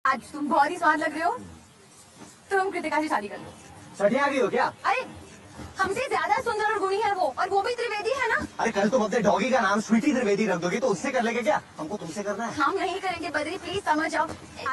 आज तुम बहुत ही स्वाद लग रहे हो। तुम कृतिका से शादी कर लो। सटिया गई हो क्या? अरे हमसे ज्यादा सुंदर और गुणी है वो, और वो भी त्रिवेदी है ना। अरे कल तुम अपने डॉगी का नाम स्वीटी त्रिवेदी रख दोगे तो उससे कर लेंगे क्या? हमको तुमसे करना है। हम नहीं करेंगे बद्री, प्लीज समझ जाओ।